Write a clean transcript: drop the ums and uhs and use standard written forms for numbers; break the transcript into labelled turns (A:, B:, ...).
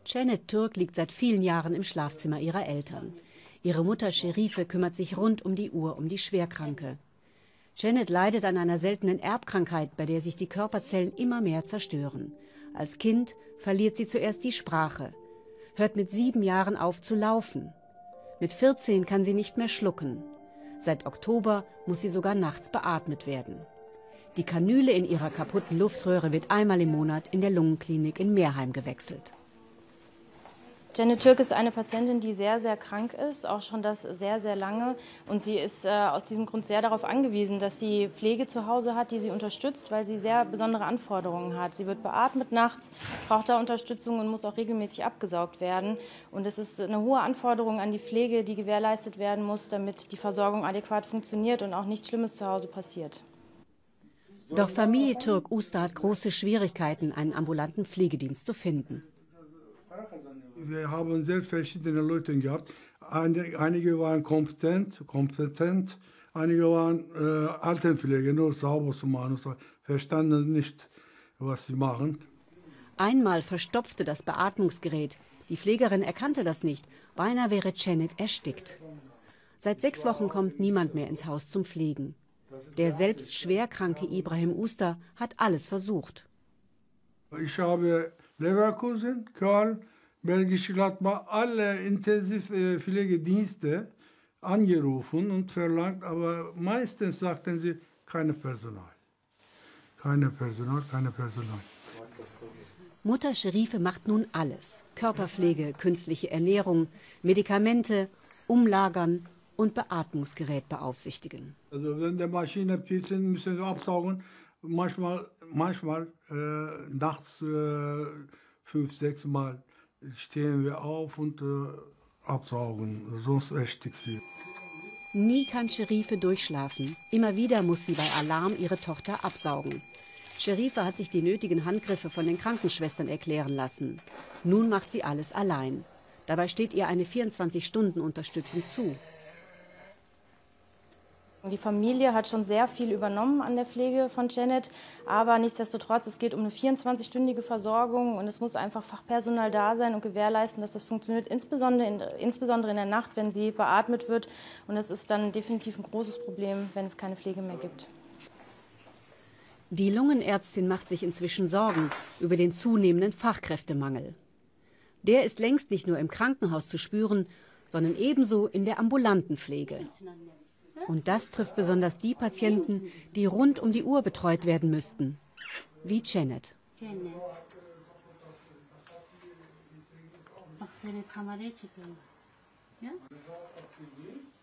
A: Janet Türk liegt seit vielen Jahren im Schlafzimmer ihrer Eltern. Ihre Mutter Sherife kümmert sich rund um die Uhr um die Schwerkranke. Janet leidet an einer seltenen Erbkrankheit, bei der sich die Körperzellen immer mehr zerstören. Als Kind verliert sie zuerst die Sprache, hört mit 7 Jahren auf zu laufen. Mit 14 kann sie nicht mehr schlucken. Seit Oktober muss sie sogar nachts beatmet werden. Die Kanüle in ihrer kaputten Luftröhre wird einmal im Monat in der Lungenklinik in Meerheim gewechselt.
B: Janet Türk ist eine Patientin, die sehr, sehr krank ist, auch schon das sehr, sehr lange. Und sie ist aus diesem Grund sehr darauf angewiesen, dass sie Pflege zu Hause hat, die sie unterstützt, weil sie sehr besondere Anforderungen hat. Sie wird beatmet nachts, braucht da Unterstützung und muss auch regelmäßig abgesaugt werden. Und es ist eine hohe Anforderung an die Pflege, die gewährleistet werden muss, damit die Versorgung adäquat funktioniert und auch nichts Schlimmes zu Hause passiert.
A: Doch Familie Türk Usta hat große Schwierigkeiten, einen ambulanten Pflegedienst zu finden.
C: Wir haben sehr verschiedene Leute gehabt. Einige waren kompetent, einige waren Altenpflege, nur sauber zu machen, verstanden nicht, was sie machen.
A: Einmal verstopfte das Beatmungsgerät. Die Pflegerin erkannte das nicht. Beinahe wäre Janet erstickt. Seit 6 Wochen kommt niemand mehr ins Haus zum Pflegen. Der selbst schwerkranke Ibrahim Usta hat alles versucht.
C: Ich habe Leverkusen, Köln, Bergische Gladbach, alle Intensivpflegedienste angerufen und verlangt, aber meistens sagten sie, keine Personal. Keine Personal.
A: Mutter Sherife macht nun alles. Körperpflege, künstliche Ernährung, Medikamente, Umlagern und Beatmungsgerät beaufsichtigen.
C: Also wenn die Maschine piepsen, müssen wir absaugen. Manchmal nachts 5, 6 Mal stehen wir auf und absaugen, sonst erstickt sie.
A: Nie kann Sherife durchschlafen. Immer wieder muss sie bei Alarm ihre Tochter absaugen. Sherife hat sich die nötigen Handgriffe von den Krankenschwestern erklären lassen. Nun macht sie alles allein. Dabei steht ihr eine 24-Stunden-Unterstützung zu.
B: Die Familie hat schon sehr viel übernommen an der Pflege von Janet, aber nichtsdestotrotz, es geht um eine 24-stündige Versorgung und es muss einfach Fachpersonal da sein und gewährleisten, dass das funktioniert, insbesondere in der Nacht, wenn sie beatmet wird. Und das ist dann definitiv ein großes Problem, wenn es keine Pflege mehr gibt.
A: Die Lungenärztin macht sich inzwischen Sorgen über den zunehmenden Fachkräftemangel. Der ist längst nicht nur im Krankenhaus zu spüren, sondern ebenso in der ambulanten Pflege. Und das trifft besonders die Patienten, die rund um die Uhr betreut werden müssten, wie Janet.
D: Janet.